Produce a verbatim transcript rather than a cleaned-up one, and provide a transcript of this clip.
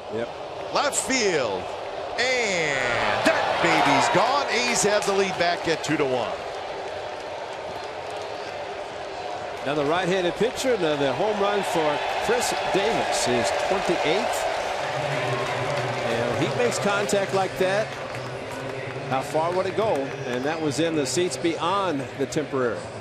Yep. Left field. And that baby's gone. A's have the lead back at two to one. Now the right-handed pitcher, the home run for Khris Davis, his twenty-eighth. And he makes contact like that. How far would it go? And that was in the seats beyond the temporary.